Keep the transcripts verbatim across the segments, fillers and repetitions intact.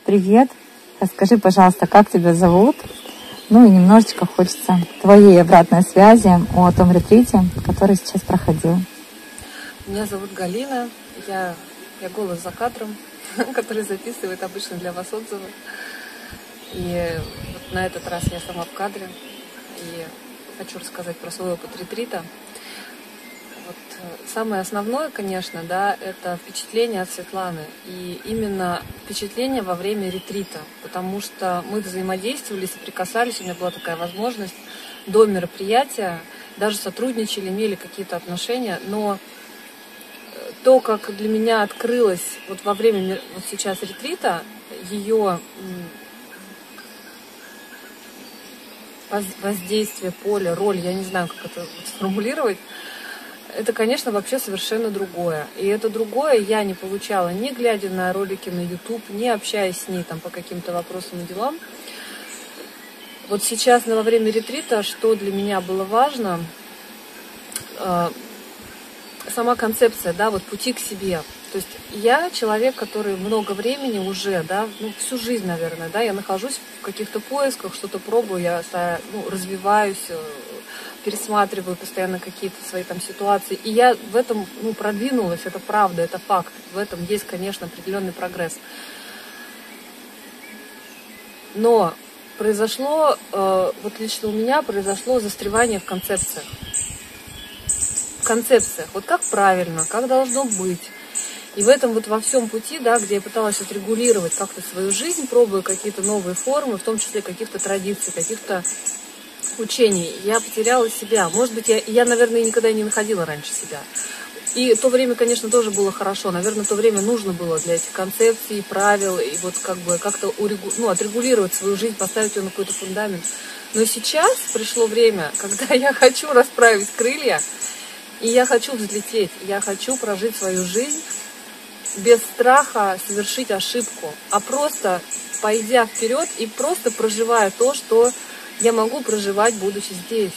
привет! Расскажи, пожалуйста, как тебя зовут? Ну и немножечко хочется твоей обратной связи о том ретрите, который сейчас проходил. Меня зовут Галина, я, я голос за кадром, который записывает обычно для вас отзывы. И вот на этот раз я сама в кадре и хочу рассказать про свой опыт ретрита. Вот самое основное, конечно, да, это впечатление от Светланы. И именно впечатление во время ретрита, потому что мы взаимодействовали, соприкасались, у меня была такая возможность до мероприятия, даже сотрудничали, имели какие-то отношения, но то, как для меня открылось вот во время вот сейчас ретрита, ее воздействие, поле, роль, я не знаю, как это сформулировать, это, конечно, вообще совершенно другое. И это другое я не получала, ни глядя на ролики на YouTube, ни общаясь с ней там по каким-то вопросам и делам. Вот сейчас, во время ретрита, что для меня было важно, э, сама концепция, да, вот пути к себе. То есть я человек, который много времени уже, да, ну, всю жизнь, наверное, да, я нахожусь в каких-то поисках, что-то пробую, я ну, развиваюсь, пересматриваю постоянно какие-то свои там ситуации. И я в этом, ну, продвинулась, это правда, это факт. В этом есть, конечно, определенный прогресс. Но произошло, э, вот лично у меня произошло застревание в концепциях. В концепциях. Вот как правильно, как должно быть. И в этом вот во всем пути, да, где я пыталась отрегулировать как-то свою жизнь, пробуя какие-то новые формы, в том числе каких-то традиций, каких-то учений, я потеряла себя. Может быть, я, я, наверное, никогда не находила раньше себя. И то время, конечно, тоже было хорошо. Наверное, то время нужно было для этих концепций, правил, и вот как бы как-то урегу... ну, отрегулировать свою жизнь, поставить ее на какой-то фундамент. Но сейчас пришло время, когда я хочу расправить крылья, и я хочу взлететь, я хочу прожить свою жизнь без страха совершить ошибку, а просто пойдя вперед и просто проживая то, что я могу проживать, будучи здесь.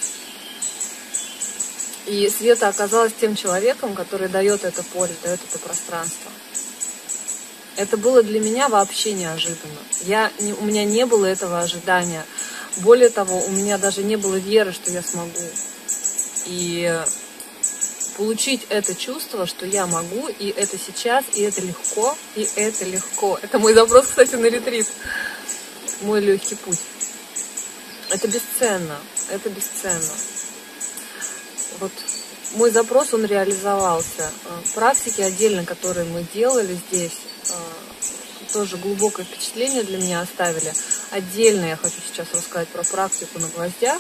И Света оказалась тем человеком, который дает это поле, дает это пространство. Это было для меня вообще неожиданно. Я, не, у меня не было этого ожидания. Более того, у меня даже не было веры, что я смогу. И получить это чувство, что я могу, и это сейчас, и это легко, и это легко. Это мой запрос, кстати, на ретрит. Мой легкий путь. Это бесценно, это бесценно. Вот мой запрос, он реализовался. Практики отдельно, которые мы делали здесь, тоже глубокое впечатление для меня оставили. Отдельно я хочу сейчас рассказать про практику на гвоздях.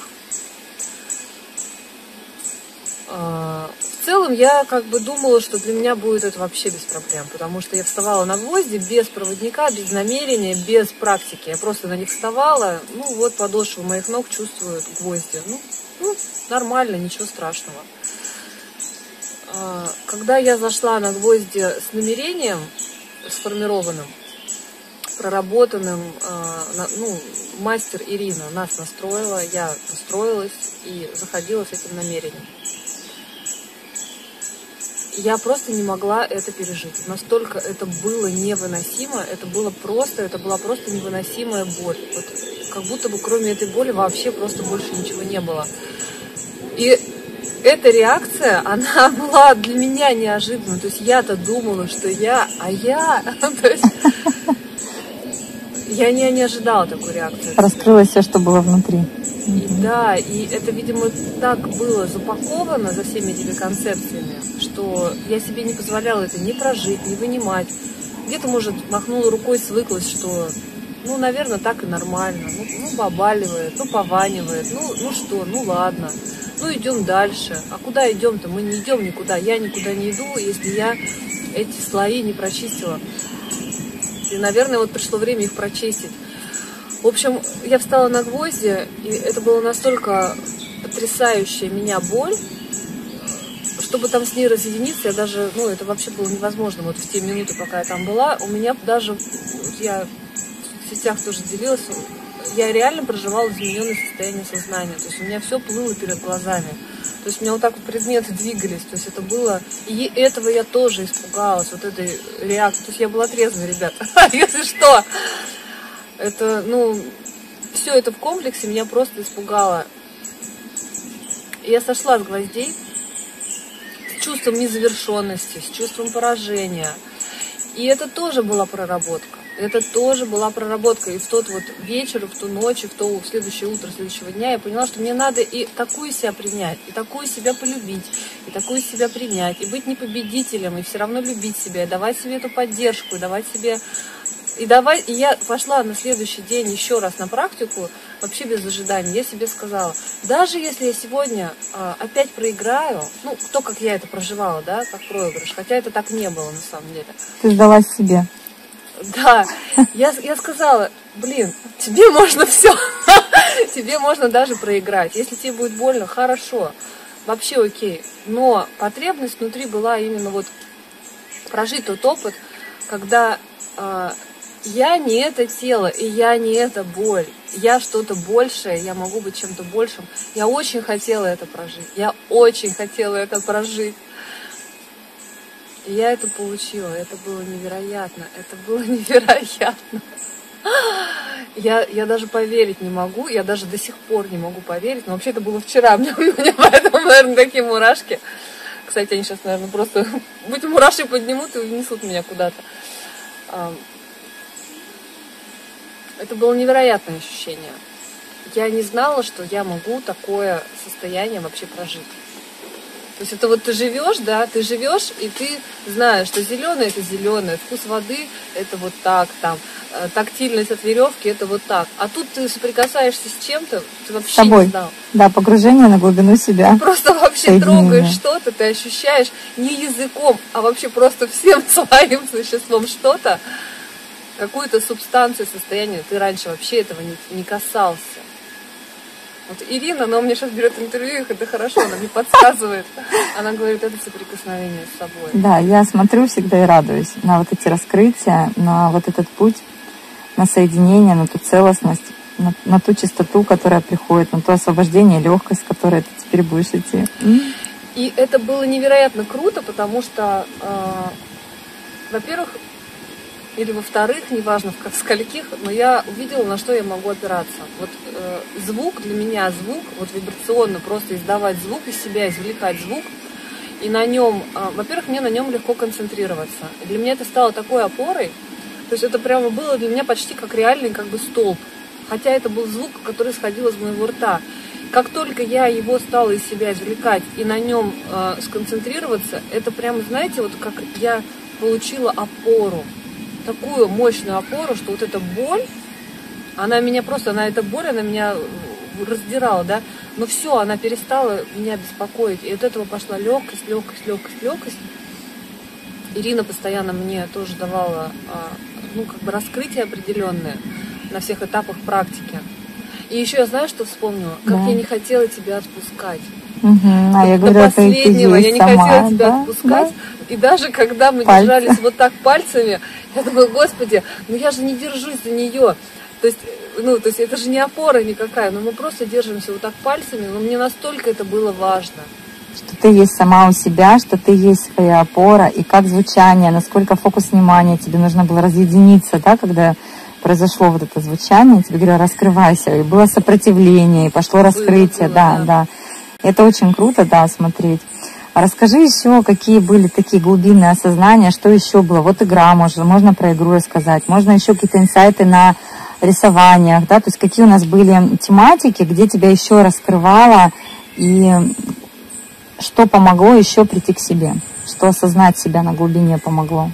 В целом я как бы думала, что для меня будет это вообще без проблем, потому что я вставала на гвозди без проводника, без намерения, без практики. Я просто на них вставала, ну вот подошвы моих ног чувствуют гвозди. Ну, ну нормально, ничего страшного. Когда я зашла на гвозди с намерением сформированным, проработанным, ну, мастер Ирина нас настроила, я настроилась и заходила с этим намерением. Я просто не могла это пережить. Настолько это было невыносимо, это было просто, это была просто невыносимая боль. Вот как будто бы кроме этой боли вообще просто больше ничего не было. И эта реакция, она была для меня неожиданной. То есть я-то думала, что я, а я... То есть я не, не ожидала такой реакции. Раскрылось все, что было внутри. И, да, и это, видимо, так было запаковано за всеми этими концепциями, что я себе не позволяла это ни прожить, ни вынимать. Где-то, может, махнула рукой, свыклась, что, ну, наверное, так и нормально. Ну, ну побаливает, ну, пованивает, ну, ну что, ну, ладно. Ну, идем дальше. А куда идем-то? Мы не идем никуда. Я никуда не иду, если я эти слои не прочистила. И, наверное, вот пришло время их прочистить. В общем, я встала на гвозди, и это была настолько потрясающая меня боль, чтобы там с ней разъединиться, я даже, ну, это вообще было невозможно, вот в те минуты, пока я там была, у меня даже, я в сетях тоже делилась, я реально проживала измененное состояние сознания, то есть у меня все плыло перед глазами, то есть у меня вот так вот предметы двигались, то есть это было, и этого я тоже испугалась, вот этой реакции, то есть я была трезвая, ребята, если что. Это, ну, все это в комплексе меня просто испугало. Я сошла с гвоздей с чувством незавершенности, с чувством поражения. И это тоже была проработка. Это тоже была проработка. И в тот вот вечер, в ту ночь, и в то в следующее утро следующего дня я поняла, что мне надо и такую себя принять, и такую себя полюбить, и такую себя принять, и быть не победителем, и все равно любить себя, и давать себе эту поддержку, и давать себе... И, давай, и я пошла на следующий день еще раз на практику, вообще без ожиданий. Я себе сказала, даже если я сегодня а, опять проиграю, ну, то, как я это проживала, да, как проигрыш, хотя это так не было на самом деле. Ты сдалась себе. Да, я, я сказала, блин, тебе можно все, тебе можно даже проиграть. Если тебе будет больно, хорошо, вообще окей. Но потребность внутри была именно вот прожить тот опыт, когда... А, я не это тело, и я не эта боль. Я что-то большее, я могу быть чем-то большим. Я очень хотела это прожить. Я очень хотела это прожить. И я это получила. Это было невероятно. Это было невероятно. Я, я даже поверить не могу. Я даже до сих пор не могу поверить. Но вообще это было вчера. Мне, мне поэтому, наверное, такие мурашки. Кстати, они сейчас, наверное, просто... Будь мурашки поднимут и унесут меня куда-то. Это было невероятное ощущение. Я не знала, что я могу такое состояние вообще прожить. То есть это вот ты живешь, да, ты живешь, и ты знаешь, что зеленое это зеленое, вкус воды это вот так, там, тактильность от веревки это вот так. А тут ты соприкасаешься с чем-то, ты вообще Тобой. Не знал. Да, погружение на глубину себя. Ты просто вообще трогаешь что-то, ты ощущаешь не языком, а вообще просто всем своим существом что-то. Какую-то субстанцию, состояние, ты раньше вообще этого не, не касался. Вот Ирина, она у меня сейчас берет интервью, их это хорошо, она мне подсказывает. Она говорит, это соприкосновение с собой. Да, я смотрю всегда и радуюсь на вот эти раскрытия, на вот этот путь, на соединение, на ту целостность, на, на ту чистоту, которая приходит, на то освобождение, легкость, с которой ты теперь будешь идти. И это было невероятно круто, потому что, э, во-первых, или во-вторых, неважно в скольких, но я увидела, на что я могу опираться. Вот э, звук, для меня звук, вот вибрационно просто издавать звук из себя, извлекать звук, и на нем, э, во-первых, мне на нем легко концентрироваться. И для меня это стало такой опорой, то есть это прямо было для меня почти как реальный как бы столб, хотя это был звук, который исходил из моего рта. Как только я его стала из себя извлекать и на нем э, сконцентрироваться, это прямо, знаете, вот как я получила опору. Такую мощную опору, что вот эта боль, она меня просто, она эта боль, она меня раздирала, да, но все, она перестала меня беспокоить, и от этого пошла легкость, легкость, легкость, легкость. Ирина постоянно мне тоже давала, ну, как бы раскрытие определенное на всех этапах практики. И еще я знаю, что вспомнила, как да. я не хотела тебя отпускать. Угу. А я До говорю, последнего я не сама, хотела тебя да? отпускать. Да? И даже когда мы Пальцы. держались вот так пальцами, я думаю, господи, ну я же не держусь за нее. То есть, ну, то есть это же не опора никакая, но мы просто держимся вот так пальцами, но мне настолько это было важно. Что ты есть сама у себя, что ты есть своя опора, и как звучание, насколько фокус внимания, тебе нужно было разъединиться, да, когда произошло вот это звучание, тебе говорю, раскрывайся, и было сопротивление, и пошло было, раскрытие, было, да, да, да. Это очень круто, да, смотреть. А расскажи еще, какие были такие глубинные осознания, что еще было? Вот игра, можно, можно про игру рассказать, можно еще какие-то инсайты на рисованиях, да, то есть какие у нас были тематики, где тебя еще раскрывало, и что помогло еще прийти к себе, что осознать себя на глубине помогло?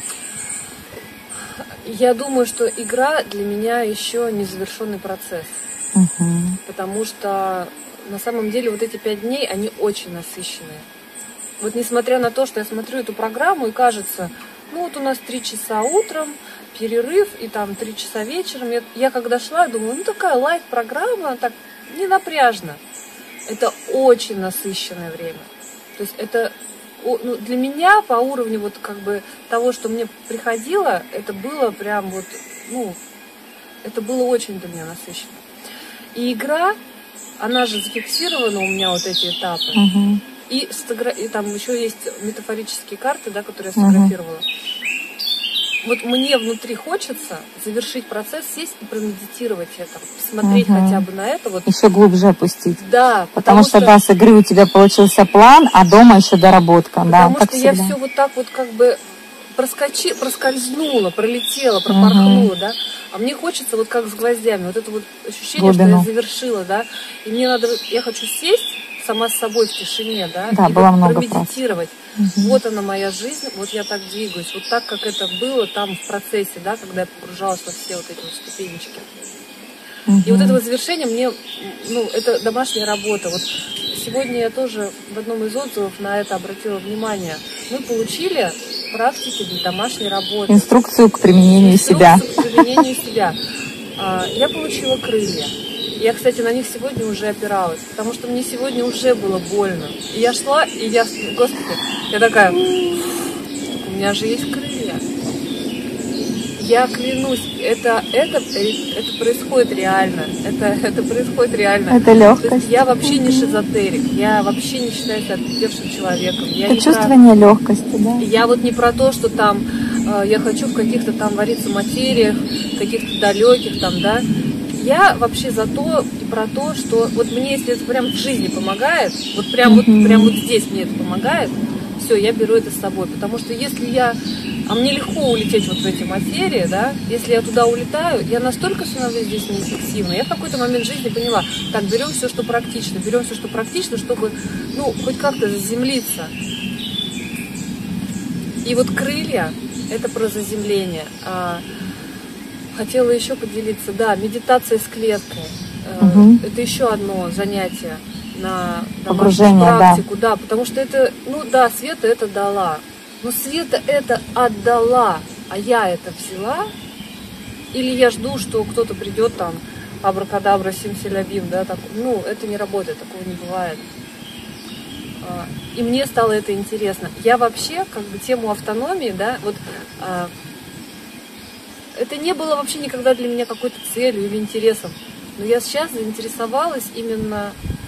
Я думаю, что игра для меня еще незавершенный процесс, угу. потому что на самом деле вот эти пять дней, они очень насыщенные. Вот несмотря на то, что я смотрю эту программу и кажется, ну вот у нас три часа утром, перерыв и там три часа вечером, я, я когда шла, думаю, ну такая лайв-программа, так не напряжно. Это очень насыщенное время. То есть это ну, для меня по уровню вот как бы того, что мне приходило, это было прям вот, ну, это было очень для меня насыщенно. И игра, она же зафиксирована у меня вот эти этапы. Uh-huh. И, и там еще есть метафорические карты, да, которые я сфотографировала. Uh-huh. вот мне внутри хочется завершить процесс, сесть и промедитировать это, посмотреть Угу. хотя бы на это. Вот. Еще глубже опустить. Да, потому, потому что, что, да, с игры у тебя получился план, а дома еще доработка. Потому да, что я все вот так вот как бы проскочи, проскользнула, пролетела, пропорхнула, угу. да. А мне хочется вот как с гвоздями, вот это вот ощущение, глубину. Что я завершила, да. И мне надо, я хочу сесть сама с собой в тишине, да, да, и было вот много промедитировать. Угу. Вот она моя жизнь, вот я так двигаюсь, вот так, как это было там в процессе, да, когда я погружалась во все вот эти вот ступенечки. Угу. И вот это вот завершение мне, ну, это домашняя работа. Вот сегодня я тоже в одном из отзывов на это обратила внимание. Мы получили практики для домашней работы. Инструкцию к применению Инструкцию себя. к применению себя. Я получила крылья. Я, кстати, на них сегодня уже опиралась, потому что мне сегодня уже было больно. И я шла, и я, господи, я такая, у меня же есть крылья. Я клянусь, это, это, это происходит реально. Это, это происходит реально. Это легкость. То есть я вообще не шизотерик, я вообще не считаю себя отпевшим человеком. Я это чувствование про... легкости, да? Я вот не про то, что там э, я хочу в каких-то там вариться материях, каких-то далеких там, да. Я вообще за то и про то, что вот мне, если это прям в жизни помогает, вот прям, mm-hmm. вот, прям вот здесь мне это помогает, все, я беру это с собой. Потому что если я... А мне легко улететь вот в эти материи, да, если я туда улетаю, я настолько становлюсь здесь неэффективной. Я в какой-то момент жизни поняла, так, берем все, что практично, берем все, что практично, чтобы, ну, хоть как-то заземлиться. И вот крылья, это про заземление. Хотела еще поделиться, да, медитация с клеткой. Угу. Это еще одно занятие на погружение, практику, да. да, потому что это, ну да, Света это дала, но Света это отдала, а я это взяла, или я жду, что кто-то придет там, абракадабра, симсилябим, да, так, ну, это не работает, такого не бывает. И мне стало это интересно. Я вообще, как бы, тему автономии, да, вот... Это не было вообще никогда для меня какой-то целью или интересом. Но я сейчас заинтересовалась именно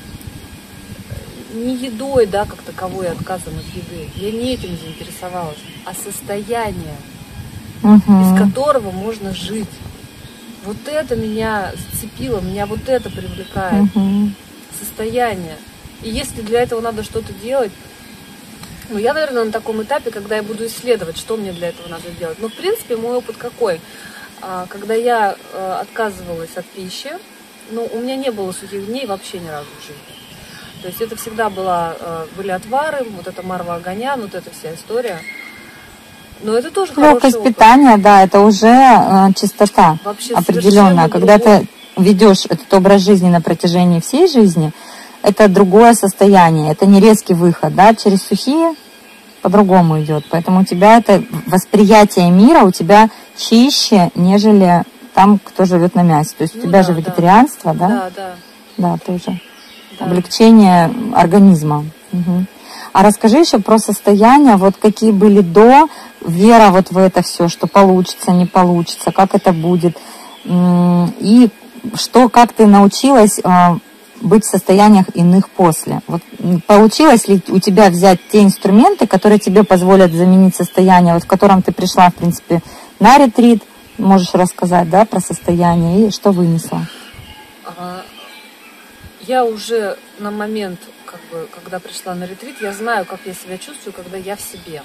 не едой, да, как таковой, отказом от еды. Я не этим заинтересовалась, а состояние, угу. из которого можно жить. Вот это меня зацепило, меня вот это привлекает. Угу. Состояние. И если для этого надо что-то делать, ну, я, наверное, на таком этапе, когда я буду исследовать, что мне для этого надо делать. Но, в принципе, мой опыт какой? Когда я отказывалась от пищи, ну, у меня не было сухих дней вообще ни разу в жизни. То есть это всегда была, были отвары, вот это марва огоня, вот эта вся история. Но это тоже хороший опыт. Легкость питания, да, это уже э, чистота вообще определенная. Когда ты ведешь этот образ жизни на протяжении всей жизни, это другое состояние, это не резкий выход, да, через сухие по-другому идет. Поэтому у тебя это восприятие мира у тебя чище, нежели там, кто живет на мясе. То есть ну, у тебя да, же вегетарианство, да? Да, да. Да, тоже. Да. Облегчение организма. Угу. А расскажи еще про состояние, вот какие были до, вера вот в это все, что получится, не получится, как это будет. И что, как ты научилась быть в состояниях иных после. Вот получилось ли у тебя взять те инструменты, которые тебе позволят заменить состояние, вот в котором ты пришла, в принципе, на ретрит, можешь рассказать, да, про состояние и что вынесла? Я уже на момент, как бы, когда пришла на ретрит, я знаю, как я себя чувствую, когда я в себе.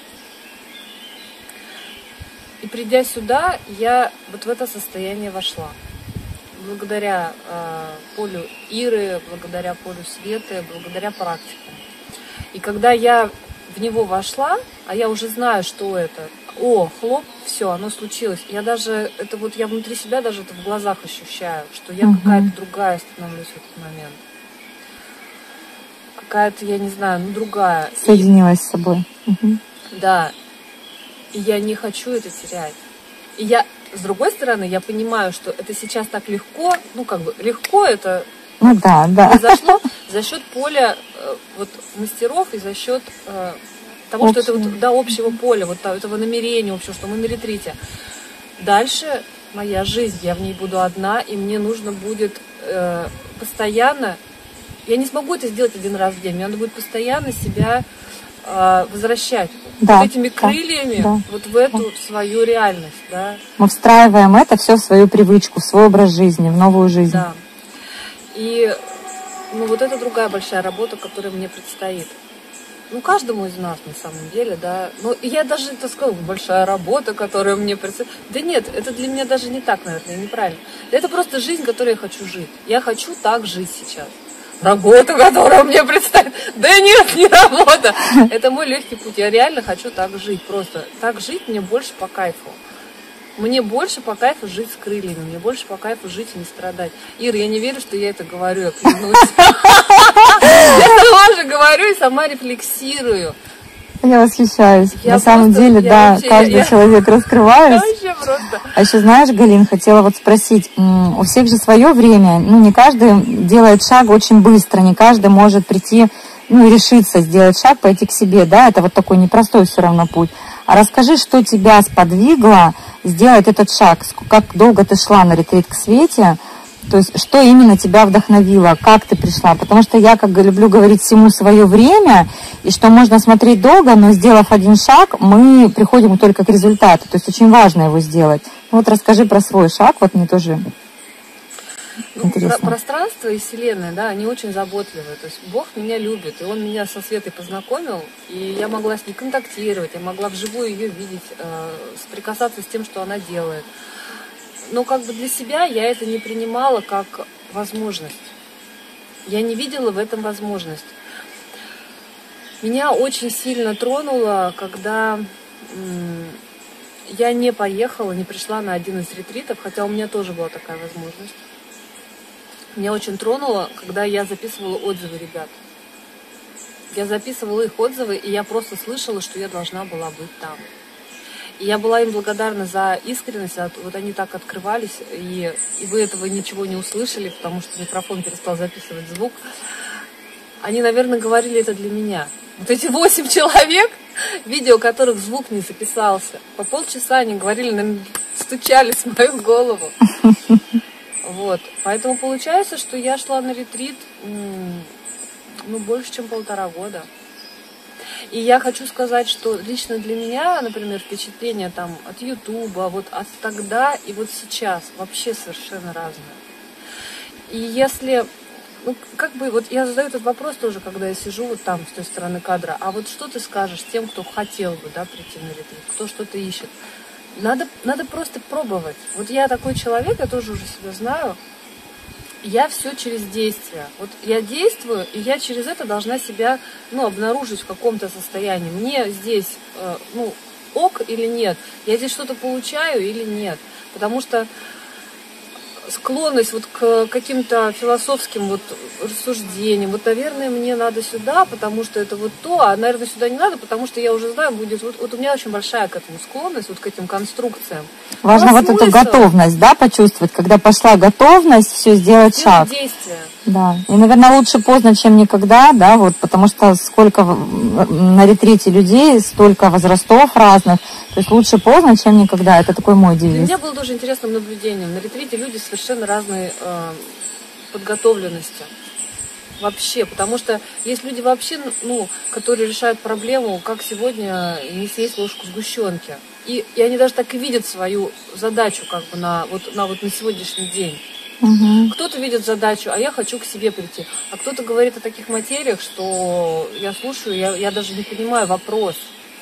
И придя сюда, я вот в это состояние вошла. Благодаря э, полю Иры, благодаря полю Светы, благодаря практикам. И когда я в него вошла, а я уже знаю, что это, о, хлоп, все, оно случилось. Я даже, это вот я внутри себя даже это в глазах ощущаю, что я угу. какая-то другая становлюсь в этот момент. Какая-то, я не знаю, ну другая. Соединилась с собой. Угу. Да. И я не хочу это терять. И я... С другой стороны, я понимаю, что это сейчас так легко, ну как бы легко это ну, да, да. произошло за счет поля э, вот, мастеров и за счет э, того, Общего. что это вот, да, общего поля, вот этого намерения общего, что мы на ретрите. Дальше моя жизнь, я в ней буду одна, и мне нужно будет э, постоянно, я не смогу это сделать один раз в день, мне надо будет постоянно себя э, возвращать да, вот этими крыльями да, вот в эту да. свою реальность, да. Мы встраиваем это все в свою привычку, в свой образ жизни, в новую жизнь. Да. И ну, вот это другая большая работа, которая мне предстоит. Ну, каждому из нас, на самом деле, да. Ну, я даже это сказала, большая работа, которая мне предстоит. Да нет, это для меня даже не так, наверное, неправильно. Это просто жизнь, которой я хочу жить. Я хочу так жить сейчас. Работа, которая мне предстоит. Да нет, не работа. Это мой легкий путь. Я реально хочу так жить. Просто так жить мне больше по кайфу. Мне больше по кайфу жить с крыльями. Мне больше по кайфу жить и не страдать. Ира, я не верю, что я это говорю. Я клянусь. Я сама же говорю и сама рефлексирую. Я восхищаюсь. Я На самом просто- деле, я да, вообще- каждый я- человек раскрывается. Вообще просто. А еще знаешь, Галин, хотела вот спросить, м, у всех же свое время, ну не каждый делает шаг очень быстро, не каждый может прийти, ну и решиться сделать шаг, пойти к себе, да, это вот такой непростой все равно путь. А расскажи, что тебя сподвигло сделать этот шаг, Ск- как долго ты шла на ретрит к Свете, то есть что именно тебя вдохновило, как ты пришла, потому что я, как люблю говорить, всему свое время, и что можно смотреть долго, но сделав один шаг, мы приходим только к результату, то есть очень важно его сделать. Ну, вот расскажи про свой шаг, вот мне тоже Ну, интересно. про- пространство и Вселенная, да, они очень заботливые. То есть Бог меня любит, и Он меня со Светой познакомил, и я могла с ней контактировать, я могла вживую ее видеть, э, соприкасаться с тем, что она делает. Но как бы для себя я это не принимала как возможность. Я не видела в этом возможность. Меня очень сильно тронуло, когда м, я не поехала, не пришла на один из ретритов, хотя у меня тоже была такая возможность. Меня очень тронуло, когда я записывала отзывы ребят. Я записывала их отзывы, и я просто слышала, что я должна была быть там. И я была им благодарна за искренность. Вот они так открывались, и, и вы этого ничего не услышали, потому что микрофон перестал записывать звук. Они, наверное, говорили это для меня. Вот эти восемь человек, видео которых звук не записался, по полчаса они говорили, наверное, стучались в мою голову. Вот. Поэтому получается, что я шла на ретрит м, ну, больше, чем полтора года. И я хочу сказать, что лично для меня, например, впечатления там от Ютуба, вот от тогда и вот сейчас вообще совершенно разные. И если, ну, как бы, вот я задаю этот вопрос тоже, когда я сижу вот там, с той стороны кадра, а вот что ты скажешь тем, кто хотел бы, да, прийти на ретрит, кто что-то ищет? Надо, надо просто пробовать. Вот я такой человек, я тоже уже себя знаю, я все через действие. Вот я действую, и я через это должна себя, ну, обнаружить в каком-то состоянии. Мне здесь, э, ну, ок или нет? Я здесь что-то получаю или нет? Потому что склонность вот к каким-то философским вот рассуждениям, вот, наверное, мне надо сюда, потому что это вот то, а, наверное, сюда не надо, потому что я уже знаю, будет, вот, вот у меня очень большая к этому склонность, вот к этим конструкциям. Важно А вот эту смысл? готовность, да, почувствовать, когда пошла готовность, все сделать Делать шаг. действия. Да, и, наверное, лучше поздно, чем никогда, да, вот, потому что сколько в- на ретрите людей, столько возрастов разных, то есть лучше поздно, чем никогда, это такой мой Для девиз. меня было тоже интересным наблюдением. На ретрите люди совершенно разной э, подготовленности. Вообще, потому что есть люди вообще, ну, которые решают проблему, как сегодня не съесть ложку сгущенки. И, и они даже так и видят свою задачу как бы на вот на, вот на сегодняшний день. Мгм. Кто-то видит задачу, а я хочу к себе прийти. А кто-то говорит о таких материях, что я слушаю, я, я даже не понимаю вопрос.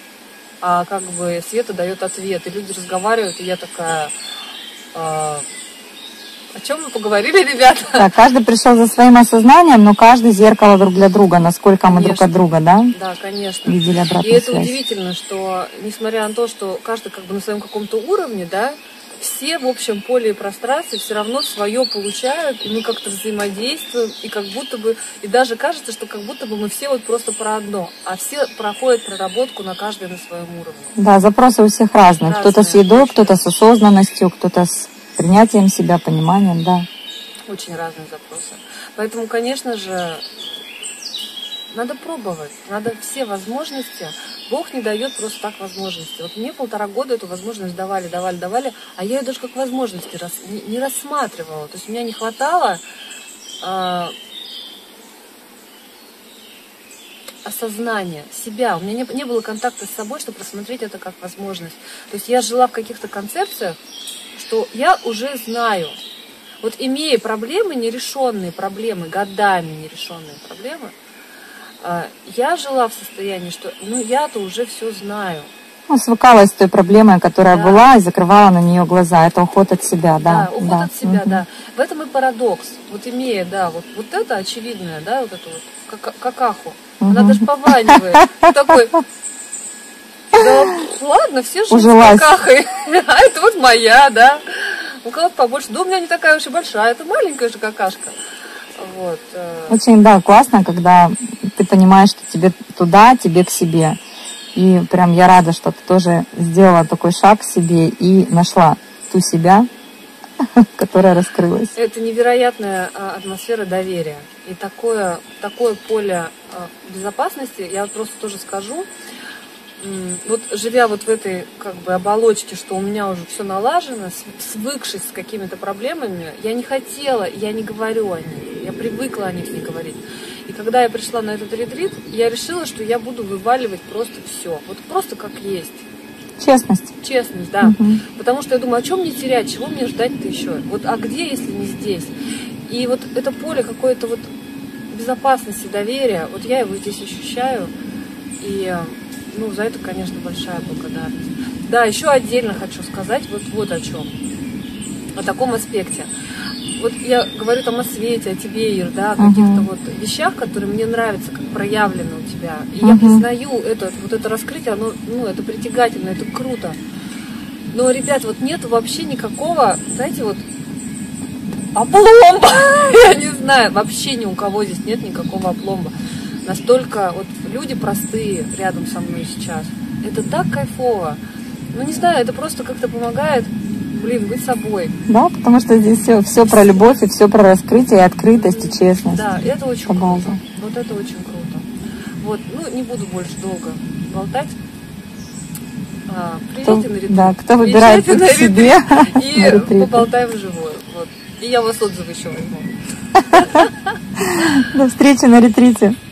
А как бы Света дает ответ, и люди разговаривают, и я такая, а, о чем мы поговорили, ребята? Да, каждый пришел за своим осознанием, но каждый зеркало друг для друга, насколько мы друг Конечно. от друга, да, Да, конечно. видели И обратную это связь. удивительно, что несмотря на то, что каждый как бы на своем каком-то уровне, да, все в общем поле и пространстве все равно свое получают, и мы как-то взаимодействуем, и как будто бы, и даже кажется, что как будто бы мы все вот просто про одно, а все проходят проработку на каждый на своем уровне. Да, запросы у всех разные. Разные, Кто-то с едой, очень кто-то с осознанностью, кто-то с принятием себя, пониманием, да. Очень разные запросы. Поэтому, конечно же, надо пробовать, надо все возможности. Бог не дает просто так возможности. Вот мне полтора года эту возможность давали, давали, давали, а я ее даже как возможности рас, не, не рассматривала. То есть у меня не хватало, э, осознание себя. У меня не, не было контакта с собой, чтобы рассмотреть это как возможность. То есть я жила в каких-то концепциях, что я уже знаю. Вот имея проблемы, нерешенные проблемы, годами нерешенные проблемы, я жила в состоянии, что ну я-то уже все знаю. Ну, свыкалась с той проблемой, которая да. была, и закрывала на нее глаза. Это уход от себя, да. Да, уход да. от себя, угу. да. В этом и парадокс. Вот имея, да, вот, вот это очевидное, да, вот это вот как, какаху. Угу. Она даже пованивает. Такой, да ладно, все живут с какахой. А это вот моя, да. У кого-то побольше. Да у меня не такая уж и большая, это маленькая же какашка. Вот. Очень, да, классно, когда ты понимаешь, что тебе туда, тебе к себе. И прям я рада, что ты тоже сделала такой шаг к себе и нашла ту себя, которая раскрылась. Это невероятная атмосфера доверия. И такое, такое поле безопасности, я просто тоже скажу, вот живя вот в этой как бы оболочке, что у меня уже все налажено, свыкшись с какими-то проблемами, я не хотела, я не говорю о них, я привыкла о них не говорить. И когда я пришла на этот ретрит, я решила, что я буду вываливать просто все, вот просто как есть. Честность. Честность, да. Угу. Потому что я думаю, а чем мне терять, чего мне ждать-то еще? Вот, а где, если не здесь? И вот это поле какой-то вот безопасности, доверия, вот я его здесь ощущаю, и ну, за это, конечно, большая благодарность. Да, еще отдельно хочу сказать вот, вот о чем. О таком аспекте. Вот я говорю там о свете, о тебе, Ир, да, о каких-то uh-huh. вот вещах, которые мне нравятся, как проявлены у тебя. И uh-huh. я признаю это, вот это раскрытие, оно, ну, это притягательно, это круто. Но, ребят, вот нет вообще никакого, знаете, вот опломба. Я не знаю, вообще ни у кого здесь нет никакого опломба. Настолько вот люди простые рядом со мной сейчас. Это так кайфово. Ну, не знаю, это просто как-то помогает, блин, быть собой. Да, потому что здесь все, все про любовь, и все про раскрытие, и открытость, и честность. Да, это очень круто. Вот это очень круто. Вот, ну, не буду больше долго болтать. А, приезжайте на ретрит. Да, кто выбирает к себе. И поболтаем вживую. Вот. И я у вас отзывы еще возьму. До встречи на ретрите.